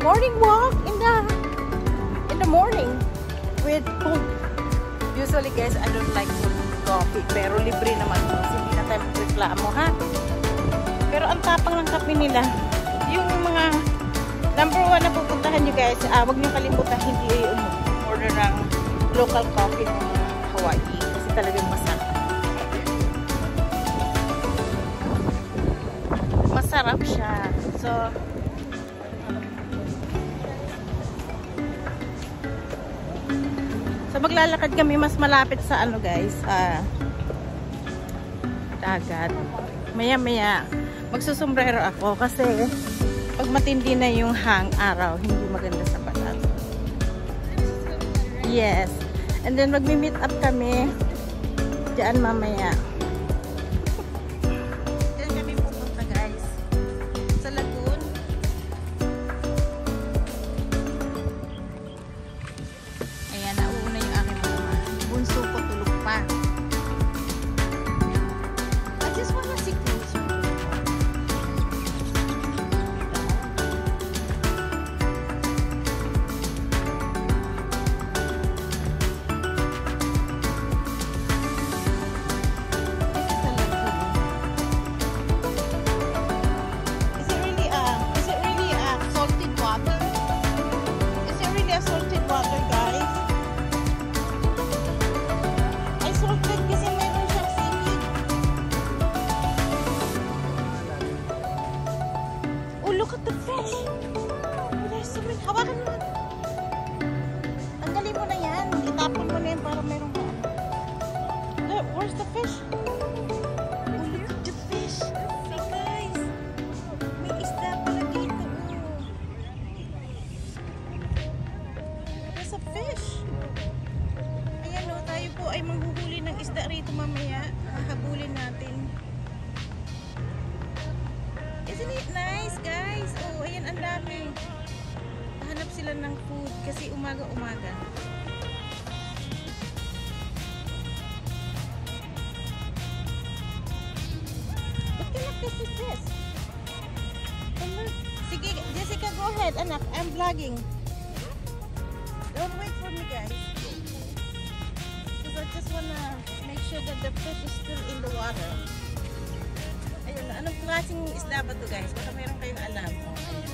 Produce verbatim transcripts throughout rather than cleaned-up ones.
morning walk in the in the morning with food. Usually guys, I don't like coffee, pero libre naman po. Hindi na tayo magreklamo, ha? Pero ang tapang ng kape nila, yung mga number one na pupuntahan nyo guys, ah, huwag nyo kalimutan hindi um, order ng local coffee ng Hawaii kasi talagang masarap. Masarap siya. So, so maglalakad kami mas malapit sa ano guys, ah, dagat. Maya maya magsusombrero ako kasi pag matindi na yung hang araw, hindi maganda sa balat. Yes. And then magmi-meet up kami diyan mamaya. Diyan kami pupunta guys. Sa lagoon. Ayan, nauuna yung aking mama. Bunso ko tulog pa. I just wanna see closer. Look at the fish. There's so many. Hawakan mo. Tanggalin mo na yan. Itapon mo na yan para meron ka. Look, where's the fish? Oh, look at the fish. Hey guys. May isda pala dito. There's a fish. Ayan o, tayo po ay manghuhuli ng isda rito mamaya. Hahabulin natin. Isn't it nice, guys? Oh, ayan, ang dami. Hanap sila ng food kasi umaga-umaga. What kind of fish is this? Sige, Jessica, go ahead, anak. I'm vlogging. Don't wait for me, guys. Because I just wanna make sure that the fish is still in the water. Ayun, anong klaseng isda ba to guys? Baka meron kayong alam. Oh, ayun.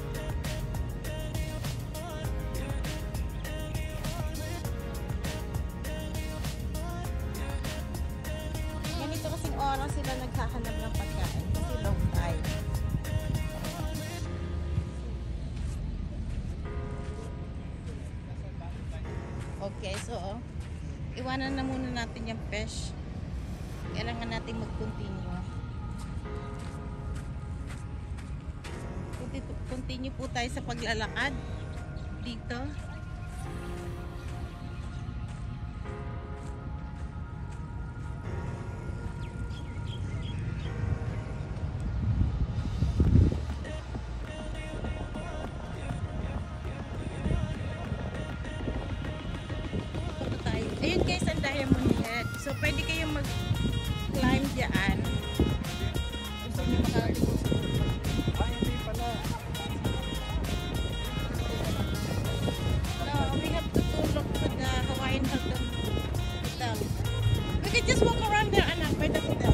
Ganito kasing oras sila naghahanap ng pagkain kasi low tide. Okay, so iwanan na muna natin yung fish. Kailangan natin mag-continue. Continue po tayo sa paglalakad dito. Punta tayo. Ayun guys, ang Diamond Head. So pwede kayong mag-climb diyan. Gusto niyo makarating sa just walk around there, anak. By the hotel.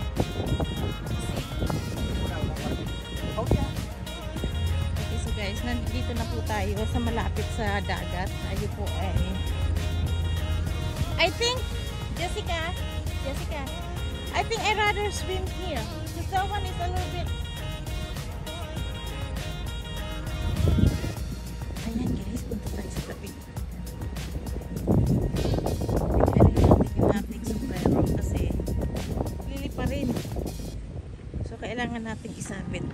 Okay. Okay, so guys, nandito na po tayo sa malapit sa dagat. Tayo po ay I think, Jessica, Jessica, I think I'd rather swim here. Because that one is a little bit. Ayan guys, punta tayo sa tabi. Kailangan natin isabit.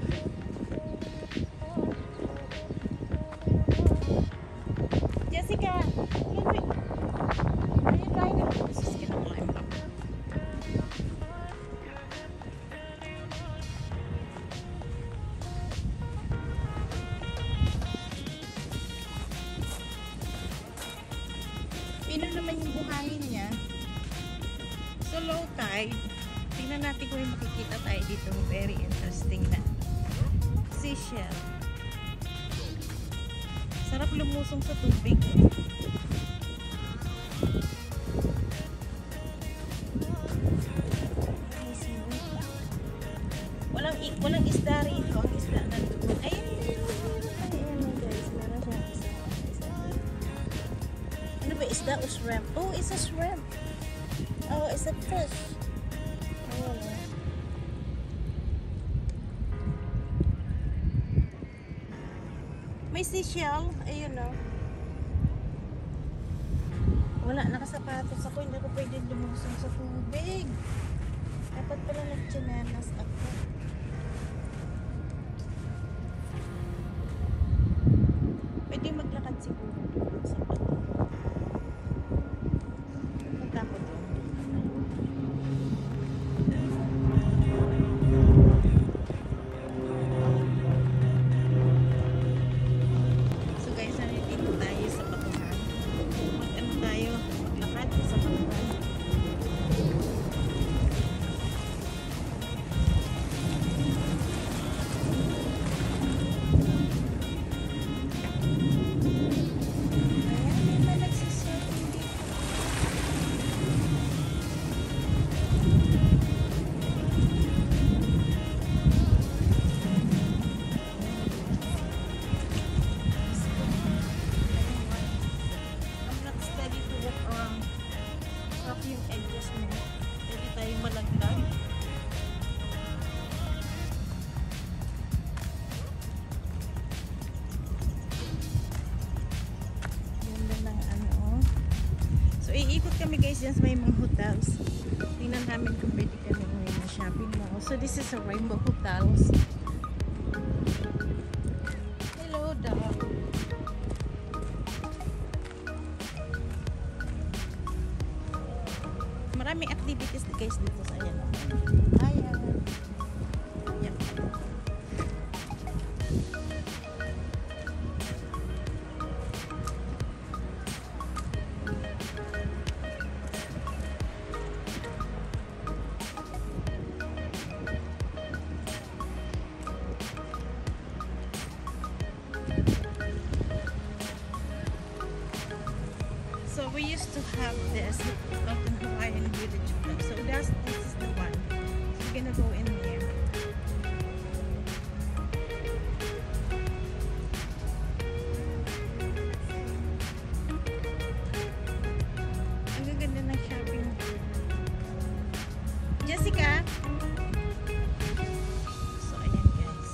Jessica, can we, are you trying to, this is gonna climb up. Pino naman yung buhangin niya. So low tide. Tingnan natin kung may makikita tayo dito. Very interesting na seashell. ako lumusong sa tubig. Walang, walang isda rito. Ang isda na doon. Ayun. Ayun guys. Meron siyang isda. Ano ba isda o shrimp? Oh, it's a shrimp. Oh, it's a fish. Oh. May seashell. Ayun o. Wala, nakasapatos ako. Hindi ako pwede lumusong sa tubig. Dapat pala nag-chinelas ako. Pwede maglakad siguro doon sa bato. Punta ko doon. So guys, nandito tayo sa batuhan. Mag-ano tayo? Maglakad sa batuhan. Yung edges mo, pwede tayong malaglag. Ganda ng ano. So iikot kami guys dyan sa may mga hotels. Tingnan namin kung pwede kami ngayon na shopping mall. So this is a Rainbow Hotels. Hello dog. Maraming activities guys dito sa ayan. Ayan. Yep. So we used to have this Hilton Hawaiian Village Club. So that's this is the one. So we're gonna go in there. Ang gaganda ng shopping. Jessica. So ayan guys.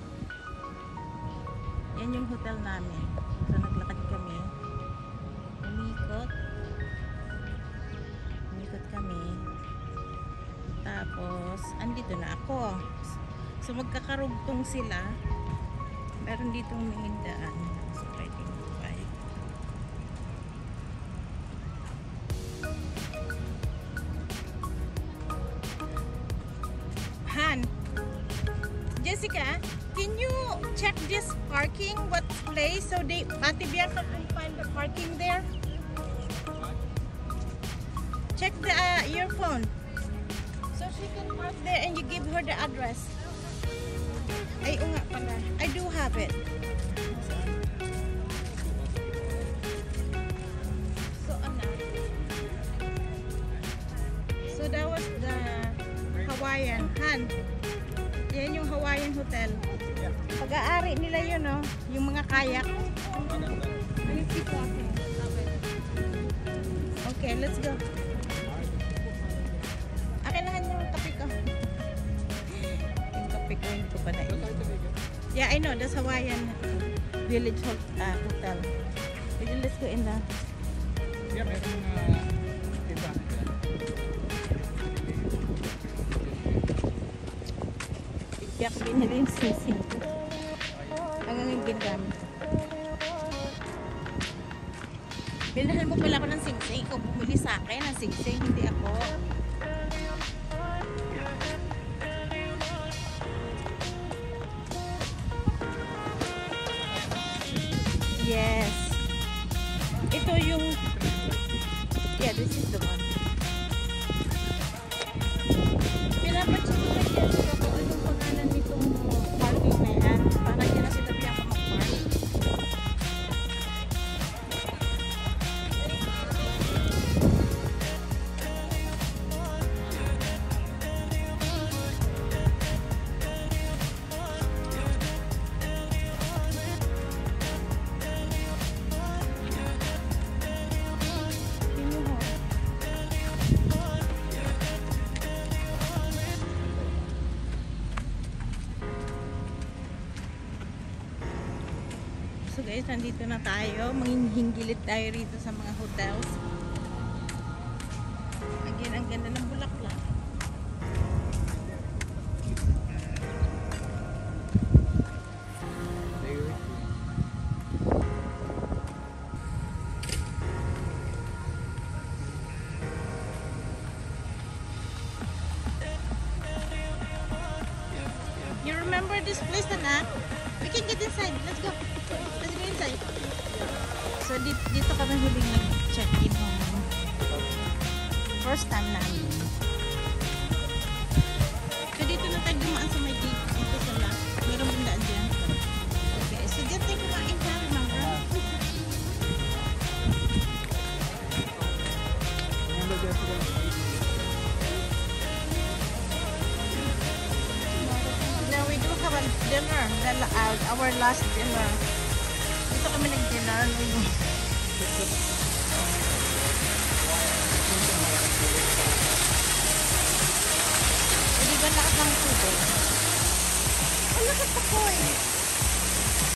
Yan yung hotel namin. So naglakad kami. Umikot. Umikot kami. Tapos, andito na ako. So, magkakarugtong sila. Meron dito may daan. So, pwede magpay. Han! Jessica, can you check this parking? What place? So, they, Ate Bianca can find the parking there? Check the uh, your phone. So she can park there and you give her the address. Ay, o nga pala. I do have it. So, ano? So, that was the Hawaiian. Han, yan yung Hawaiian hotel. Pag-aari nila yun, no? Yung mga kayak. Okay, let's go. Akin yung kape ko. Yung kape ko, hindi ko pa na Yeah, I know. That's Hawaiian Village uh, Hotel. Okay, let's go in the... Yeah, meron mga iba. Iyak binili yung sisig. Hanggang yung gingamit. Bildahan mo pala ako ng singsing. Ikaw bumili sa akin ng singsing, hindi ako. Yes. Ito yung... Yeah, this is the one. Pinapacheck ko na yan kung anong pangalan nitong parking na yan. Para yan na sinabi ako mag-park. guys, nandito na tayo. Manghihingilit tayo rito sa mga hotels. Again, ang ganda ng bulaklak. You remember this place, Anak? We can get inside. Let's go. Let's go inside. So, dito, dito kami huling nag-check-in home. First time namin. So, dito na tayo dumaan sa may gate. Dito sa last. Meron mong daan dyan. Okay. So, dito tayo kumain na. Remember? Now, we do have a dinner. The, uh, our last dinner. Dito kami nag-dinner. Hindi ba lakas ng tubig? Oh, look at the coin!